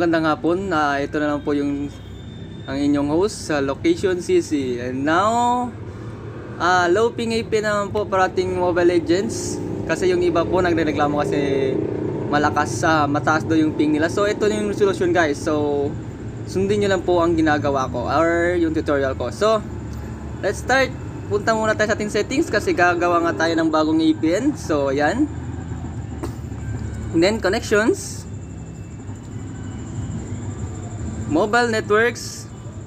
magandang hapon. Ito na lang po yung ang inyong host sa Location CC. And now, low ping AP naman po parating Mobile Legends. Kasi yung iba po nagreklamo kasi mataas daw yung ping nila. So ito yung solution guys. So sundin nyo lang po ang ginagawa ko or yung tutorial ko. So let's start. Punta muna tayo sa ating settings kasi gagawa nga tayo ng bagong APN. So yan. And then connections, mobile networks,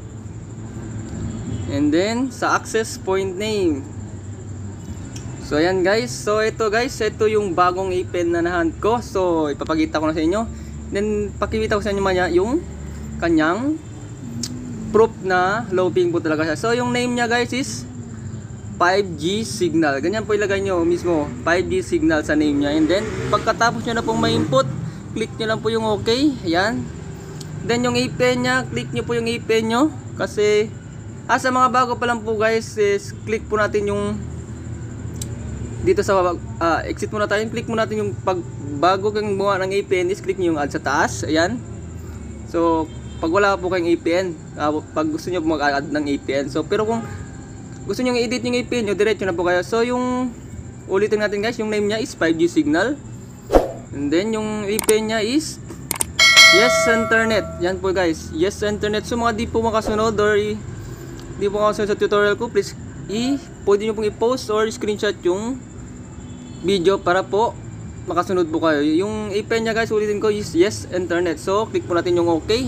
and then sa access point name. So ayan guys, so ito yung bagong APN na nahunt ko. So ipapakita ko na sa inyo. Then pakikita ko sa inyo manya yung kanyang proof na low ping po talaga siya. So yung name niya guys is 5G signal. Ganyan po ilagay nyo mismo, 5G signal sa name niya. And then pagkatapos nyo na pong may input, click nyo lang po yung okay. Ayan. Then yung APN nya, click nyo po yung APN nyo. Kasi sa mga bago pa lang po guys, is click po natin yung dito sa exit muna tayo. Click mo natin yung pag bago kang buha ng APN is click nyo yung add sa taas. Ayan. So pag wala po kayong APN, pag gusto nyo mag-add ng APN. So pero kung gusto nyo i-edit yung APN nyo, diretso na po kayo. So yung ulitin natin guys, yung name nya is 5G signal. And then yung APN nya is Yes Internet. Yan po guys, Yes Internet. So mga di po makasunod or di po makasunod sa tutorial ko, please pwede nyo pong i-post or screenshot yung video para po makasunod po kayo. Yung APN nya guys, ulitin ko is Yes Internet. So click po natin yung okay.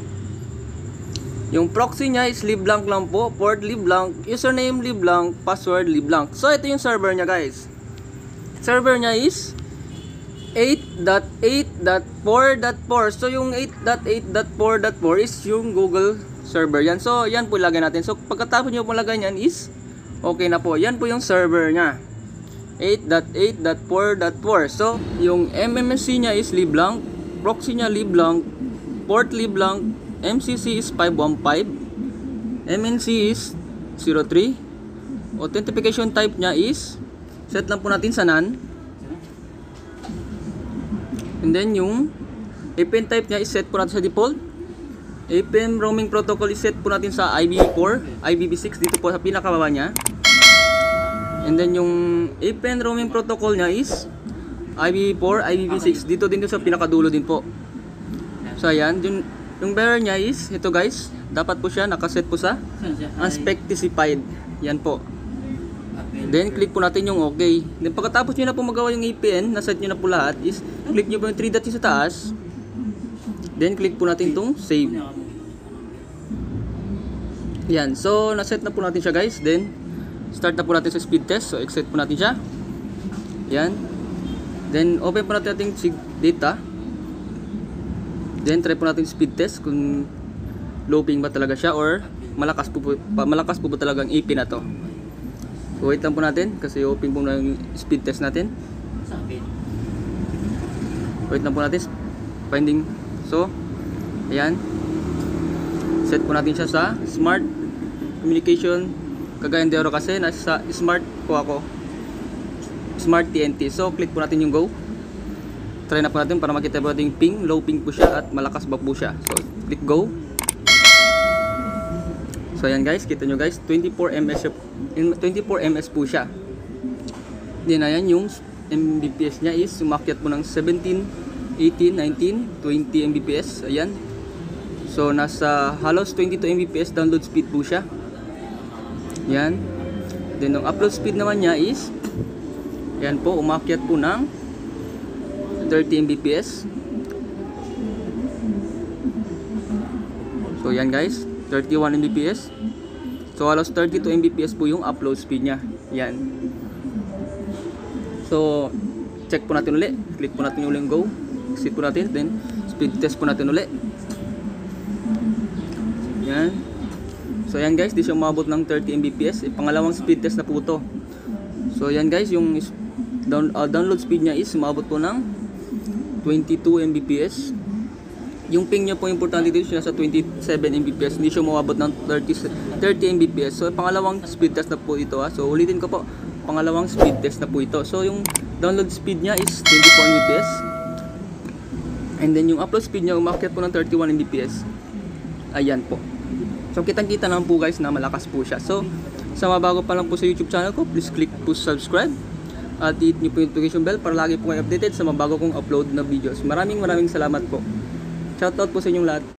Yung proxy nya is liblank lang po, port liblank, username liblank, password liblank. So ito yung server nya guys. Server nya is 8.8.4.4. So yung 8.8.4.4 is yung Google server yan. So yan po ilagay natin. So pagkatapos nyo po lagay yan is okay na po. Yan po yung server nya, 8.8.4.4. So yung MMC nya is liblank, proxy nya liblank, port liblank, MCC is 515, MNC is 03. Authentication type nya is set lang po natin sa none. And then yung APN type nya is set po natin sa default. APN roaming protocol is set po natin sa IPv4, IPv6 dito po sa pinakababa nya. And then yung APN roaming protocol nya is IPv4, IPv6 dito din sa pinakadulo din po. So ayan, yung bearer nya is ito guys, dapat po siya nakaset po sa unspecified. Yan po. Then click po natin yung okay. Then pagkatapos nyo na po magawa yung APN, naset nyo na po lahat, is click nyo po yung 3 dots sa taas. Then click po natin itong save. Yan, so naset na po natin siya guys. Then start na po natin sa speed test. So exit po natin siya. Yan. Then open po natin ating data. Then try po natin speed test kung low ping ba talaga siya or malakas po talaga ang AP na to. So wait lang po natin kasi open po na yung speed test natin. Wait lang po natin finding. So ayan, set po natin siya sa smart communication. Kagaya ng kasi nasa smart po ako, smart TNT. So click po natin yung go. Try na po natin para makita po natin yung ping. Low ping po siya at malakas ba po siya. So click go. So ayan guys, kita nyo guys, 24 ms po siya. Then ayan yung Mbps nya is sumakyat po ng 17, 18, 19, 20 Mbps. Ayan. So nasa halos 22 Mbps download speed po siya. Ayan. Then yung upload speed naman niya is ayan po, umakyat po ng 30 Mbps. So yan guys, 31 Mbps. So halos 32 Mbps po yung upload speed nya. Yan. So check po natin uli. Click po natin yung go. Exit po natin. Then speed test po natin uli. Yan. So yan guys, di siya umabot ng 30 Mbps. Pangalawang speed test na po to. So yan guys, yung download speed nya is umabot po ng 22 Mbps. Yung ping niya po importante dito siya sa 27 Mbps, hindi siya umabot ng 30 Mbps. So pangalawang speed test na po ito ha. So ulitin ko po, pangalawang speed test na po ito. So yung download speed niya is 24 Mbps. And then yung upload speed niya umakyat po ng 31 Mbps. Ayan po. So kitang-kita naman po guys na malakas po siya. So sa mga bago pa lang po sa YouTube channel ko, please click po subscribe at hit niyo po yung notification bell para lagi po kayo updated sa mga bago kong upload na videos. Maraming salamat po. Shoutout po sa inyong lahat.